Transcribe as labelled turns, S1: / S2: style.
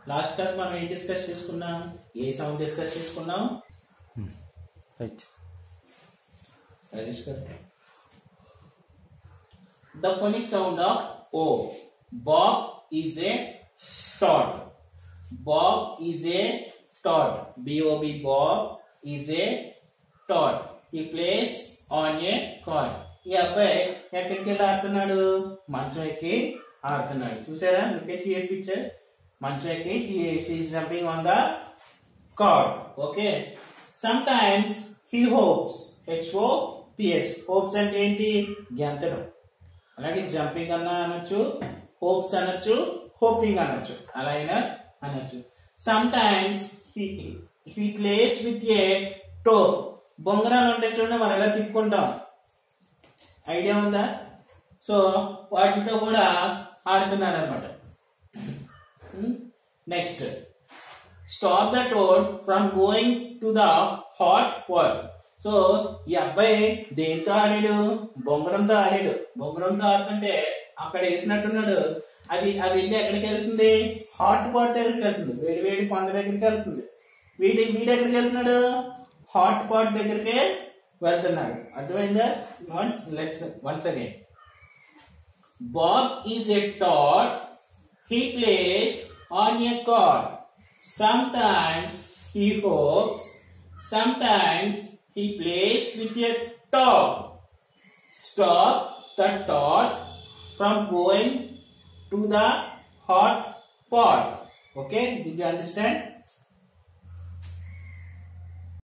S1: Last class మనం ఏం discuss చేసుకున్నాం? ఏ సౌండ్ డిస్కస్ చేసుకున్నాం?
S2: Right.
S1: The phonic sound of O. Bob is a tod. Bob is a tod. B-O-B, Bob is a tod. He plays on a cot. ఈ అబ్బాయి ఎక్కడికి వెళ్ళి ఆడుతున్నాడు? మంచం ఎక్కి ఆడుతున్నాడు. చూసారా? Look at here picture. మంచం ఎక్కి he is jumping on the cot. Okay. Sometimes he hopes. H-O-P-S. hopes అంటే ఏంటి? గెంతడం. అలాగే జంపింగ్ అన్నా అనొచ్చు, హోప్స్ అనొచ్చు, హోపింగ్ అనొచ్చు, అలా అయినా అనొచ్చు. Sometimes he plays with a top. బొంగరాలు ఉంటాయి చూడండి, మనం ఎలా తిప్పుకుంటాం, ఐడియా ఉందా? సో వాటితో కూడా ఆడుతున్నాడు అనమాట. Next, stop the toad from going to the hot water. So ఈ అబ్బాయి దేంతో ఆడాడు? బొంగరంతో ఆడాడు. బొంగరంతో ఆడుతుంటే అక్కడ వేసినట్టున్నాడు, అది వెళ్ళి ఎక్కడికి వెళ్తుంది? హాట్ పాట్ దగ్గరికి వెళ్తుంది, వేడి వేడి కొండ దగ్గరికి వెళ్తుంది. వీడు ఎక్కడికి వెళ్తున్నాడు? హాట్ పాట్ దగ్గరికి వెళ్తున్నాడు. అర్థమైందా? Once again, Bob is a toad, he plays on a card. Sometimes he hops, sometimes he plays with a top. Stop the tot from going to the hot pot. Okay, did you understand?